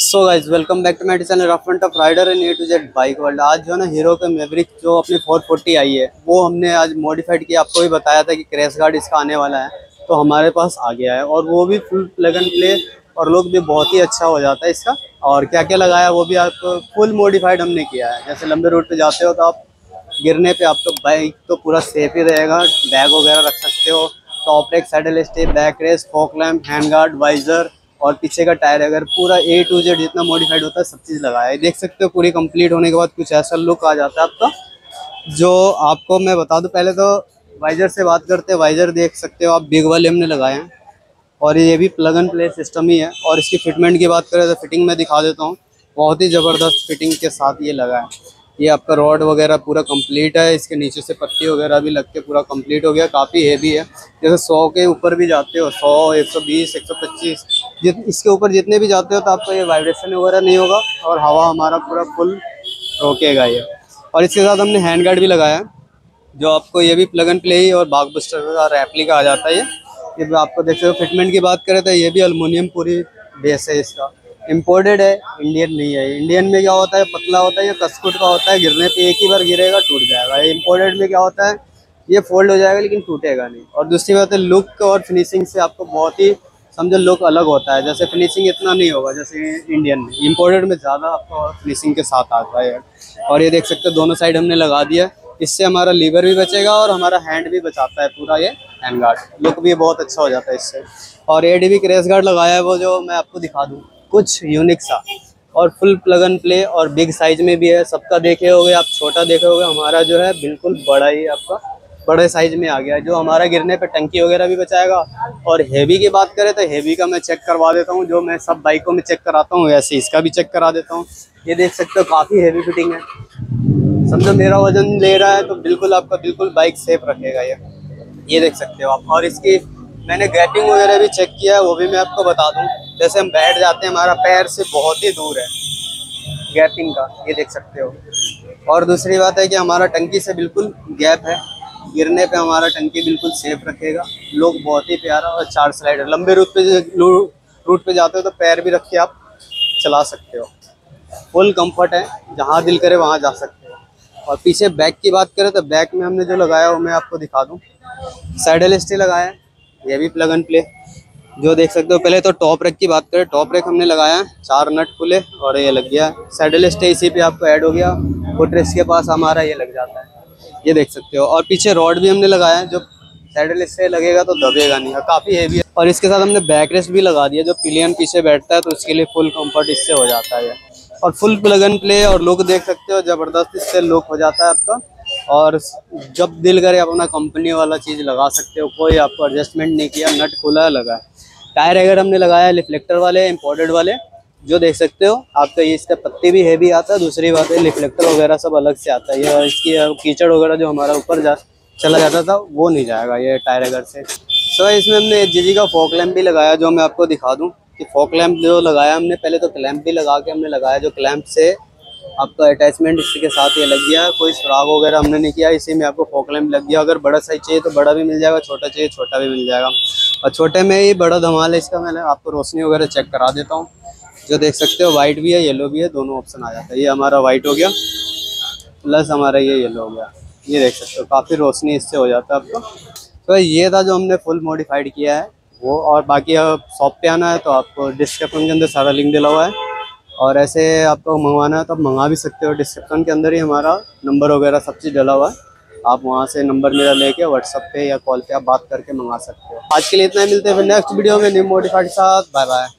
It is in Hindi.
So guys welcome back to my channel rough and tough rider and A to Z bike world. आज जो है ना हीरो का मैवरिक जो अपनी 440 आई है वो हमने आज मॉडिफाइड किया। आपको भी बताया था कि क्रैश गार्ड इसका आने वाला है, तो हमारे पास आ गया है और वो भी फुल प्लग एंड प्ले और लुक भी बहुत ही अच्छा हो जाता है इसका। और क्या क्या लगाया वो भी आपको फुल मॉडिफाइड हमने किया है। जैसे लंबे रूट पे जाते हो तो आप गिरने पे आपका बाइक तो पूरा सेफ ही रहेगा, बैग वगैरह रख सकते हो। Top rack, saddle stay, back rest, fog lamp, hand guard, visor और पीछे का टायर अगर पूरा A to Z जितना मॉडिफाइड होता है सब चीज़ लगाया है। देख सकते हो पूरी कंप्लीट होने के बाद कुछ ऐसा लुक आ जाता है आपका। जो आपको मैं बता दूं, पहले तो वाइजर से बात करते हैं। वाइजर देख सकते हो आप बिग वाले हमने लगाए हैं और ये भी प्लग एंड प्ले सिस्टम ही है। और इसकी फिटमेंट की बात करें तो फिटिंग में दिखा देता हूँ, बहुत ही ज़बरदस्त फिटिंग के साथ ये लगा है। ये आपका रॉड वगैरह पूरा कंप्लीट है, इसके नीचे से पट्टी वगैरह भी लग के पूरा कंप्लीट हो गया। काफ़ी हेवी है, जैसे 100 के ऊपर भी जाते हो, 100, 120, 125 इसके ऊपर जितने भी जाते हो तो आपको ये वाइब्रेशन वगैरह नहीं होगा और हवा हमारा पूरा फुल रोकेगा ये। और इसके साथ हमने हैंड गार्ड भी लगाया है, जो आपको ये भी प्लग एंड प्ले ही और बाग बस्टर का रेप्लिका आ जाता है। ये भी आपको देखते हो। फिटमेंट की बात करें तो ये भी एल्युमिनियम पूरी बेस है इसका, इम्पोर्टेड है, इंडियन नहीं है। इंडियन में क्या होता है, पतला होता है, ये कस्कुट का होता है, गिरने पे एक ही बार गिरेगा टूट जाएगा। इम्पोर्टेड में क्या होता है, ये फोल्ड हो जाएगा लेकिन टूटेगा नहीं। और दूसरी बात है लुक और फिनिशिंग से आपको बहुत ही समझो लुक अलग होता है। जैसे फिनिशिंग इतना नहीं होगा जैसे इंडियन में, इम्पोर्टेड में ज़्यादा आपको फिनिशिंग के साथ आता है। और ये देख सकते हो दोनों साइड हमने लगा दिया, इससे हमारा लीवर भी बचेगा और हमारा हैंड भी बचाता है पूरा ये हैंड गार्ड। लुक भी बहुत अच्छा हो जाता है इससे। और ADB क्रैश गार्ड लगाया है वो जो मैं आपको दिखा दूँ, कुछ यूनिक सा और फुल प्लग एंड प्ले और बिग साइज में भी है। सबका देखे होगे आप, छोटा देखे होगे, हमारा जो है बिल्कुल बड़ा ही आपका बड़े साइज में आ गया है, जो हमारा गिरने पे टंकी वगैरह भी बचाएगा। और हेवी की बात करें तो हेवी का मैं चेक करवा देता हूँ, जो मैं सब बाइकों में चेक कराता हूँ वैसे इसका भी चेक करा देता हूँ। ये देख सकते हो काफ़ी हेवी फिटिंग है, समझो मेरा वजन ले रहा है तो बिल्कुल आपका बिल्कुल बाइक सेफ रखेगा ये देख सकते हो आप। और इसकी मैंने गैपिंग वगैरह भी चेक किया है, वो भी मैं आपको बता दूं। जैसे हम बैठ जाते हैं हमारा पैर से बहुत ही दूर है गैपिंग का, ये देख सकते हो। और दूसरी बात है कि हमारा टंकी से बिल्कुल गैप है, गिरने पे हमारा टंकी बिल्कुल सेफ रखेगा। लुक बहुत ही प्यारा। और 4 स्लाइडर, लंबे रूट पे जाते हो तो पैर भी रख के आप चला सकते हो। फुल कंफर्ट है, जहाँ दिल करे वहाँ जा सकते हो। और पीछे बैक की बात करें तो बैक में हमने जो लगाया वो मैं आपको दिखा दूँ। सैडल स्टे लगाया है, ये भी प्लग एंड प्ले जो देख सकते हो। पहले तो टॉप रेक की बात करें, टॉप रेक हमने लगाया है, 4 नट खुले और ये लग गया। सैडल स्टे इसी पे आपको ऐड हो गया, फुट रेस्ट के पास हमारा ये लग जाता है, ये देख सकते हो। और पीछे रॉड भी हमने लगाया है, जो सैडल स्टे लगेगा तो दबेगा नहीं, काफ़ी हेवी है। और इसके साथ हमने बैक रेस्ट भी लगा दिया, जो पिलियन पीछे बैठता है तो उसके लिए फुल कंफर्ट इससे हो जाता है। और फुल प्लग एंड प्ले और लुक देख सकते हो, ज़बरदस्त इससे लुक हो जाता है आपका। और जब दिल करे अपना कंपनी वाला चीज़ लगा सकते हो, कोई आपको एडजस्टमेंट नहीं किया, नट खुला लगा है। टायर अगर हमने लगाया है रिफ्लेक्टर वाले, इम्पोर्टेड वाले, जो देख सकते हो आपका। ये इसका पत्ती भी हेवी आता है, दूसरी बात है रिफ्लेक्टर वगैरह सब अलग से आता है। ये इसकी कीचड़ वगैरह जो हमारा ऊपर चला जाता था वो नहीं जाएगा ये टायर अगर से। सो इसमें हमने GG का फॉग लैम्प भी लगाया, जो मैं आपको दिखा दूँ कि फॉग लैम्प जो लगाया हमने, पहले तो क्लैंप भी लगा के हमने लगाया, जो क्लैंप से आपका अटैचमेंट इसके साथ ये लग गया। कोई सुराग वगैरह हमने नहीं किया, इसी में आपको फॉग लैम्प लग गया। अगर बड़ा साइज चाहिए तो बड़ा भी मिल जाएगा, छोटा चाहिए छोटा भी मिल जाएगा। और छोटे में ही बड़ा धमाल है इसका। मैंने आपको रोशनी वगैरह चेक करा देता हूँ, जो देख सकते हो वाइट भी है येलो भी है, दोनों ऑप्शन आ जाता है। ये हमारा वाइट हो गया प्लस हमारा ये येलो हो गया, ये देख सकते हो काफ़ी रोशनी इससे हो जाता है आपको। तो ये था जो हमने फुल मॉडिफाइड किया है वो। और बाकी आप शॉप पे आना है तो आपको डिस्क्रिप्शन के अंदर सारा लिंक दिला हुआ है। और ऐसे आपको मंगवाना है तो आप मंगा भी सकते हो, डिस्क्रिप्शन के अंदर ही हमारा नंबर वगैरह सब चीज़ डला हुआ है। आप वहाँ से नंबर मेरा लेके व्हाट्सएप पे या कॉल पे आप बात करके मंगा सकते हो। आज के लिए इतना ही, मिलते हैं फिर नेक्स्ट वीडियो में न्यू मॉडिफाइड के साथ। Bye bye.